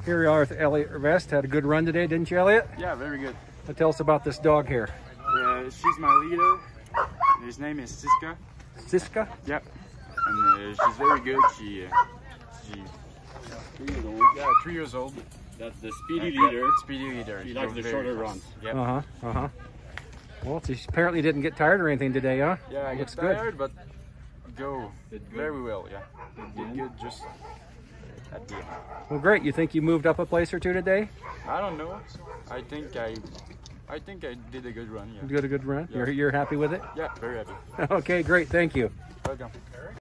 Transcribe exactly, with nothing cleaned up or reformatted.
Here we are with Elliott Vest. Had a good run today, didn't you, Elliott? Yeah, very good. Now tell us about this dog here. Uh, she's my leader. His name is Siska. Siska? Yeah, and uh, she's very good. She, uh, she, three years old. Yeah, three years old. That's the speedy Uh, leader. Speedy leader. She likes the shorter runs. Yeah. Uh huh. Uh huh. Well, she apparently didn't get tired or anything today, huh? Yeah, I get Looks good. tired, but go very well. Yeah, did good. Just at the end. Well, great. You think you moved up a place or two today? I don't know. I think I, I think I did a good run. Yeah. You did a good run. Yeah. You're you're happy with it? Yeah, very happy. Okay, great. Thank you. Welcome.